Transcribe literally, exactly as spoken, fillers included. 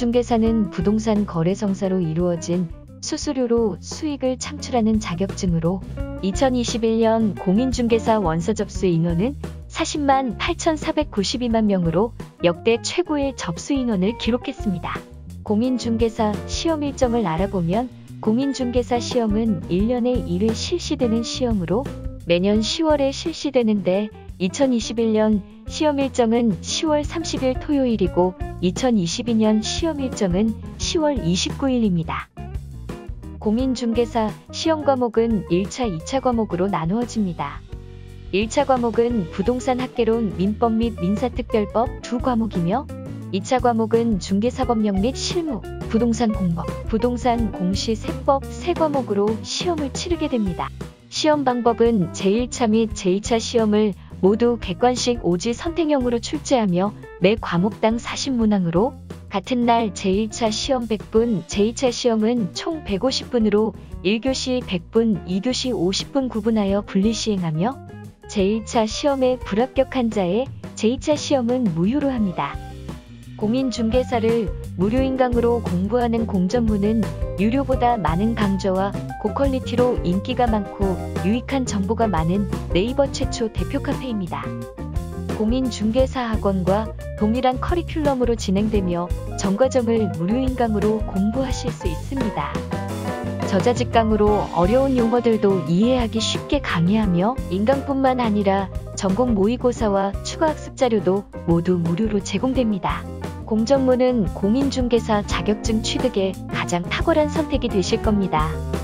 공인중개사는 부동산 거래성사로 이루어진 수수료로 수익을 창출하는 자격증으로 이천이십일 년 공인중개사 원서 접수 인원은 사십만 팔천사백구십이만 명으로 역대 최고의 접수 인원을 기록했습니다. 공인중개사 시험 일정을 알아보면 공인중개사 시험은 일 년에 일 회 실시되는 시험으로 매년 시월에 실시되는데 이천이십일 년 시험 일정은 시월 삼십일 토요일이고 이천이십이 년 시험 일정은 시월 이십구일입니다. 공인중개사 시험 과목은 일 차, 이 차 과목으로 나누어집니다. 일 차 과목은 부동산 학개론, 민법 및 민사특별법 두 과목이며 이 차 과목은 중개사법령 및 실무, 부동산 공법, 부동산 공시세법 세 과목으로 시험을 치르게 됩니다. 시험 방법은 제일 차 및 제이 차 시험을 모두 객관식 오지 선택형으로 출제하며 매 과목당 사십 문항으로 같은 날 제일 차 시험 백 분, 제이 차 시험은 총 백오십 분으로 일 교시 백 분, 이 교시 오십 분 구분하여 분리 시행하며 제일 차 시험에 불합격한 자의 제이 차 시험은 무효로 합니다. 공인중개사를 무료인 강으로 공부하는 공전문은 유료보다 많은 강좌와 고퀄리티로 인기가 많고 유익한 정보가 많은 네이버 최초 대표 카페입니다. 공인중개사 학원과 동일한 커리큘럼으로 진행되며 전과점을 무료인 강으로 공부하실 수 있습니다. 저자직 강으로 어려운 용어들도 이해하기 쉽게 강의하며 인강뿐만 아니라 전공 모의고사와 추가학습 자료도 모두 무료로 제공됩니다. 공전문은 공인중개사 자격증 취득에 가장 탁월한 선택이 되실 겁니다.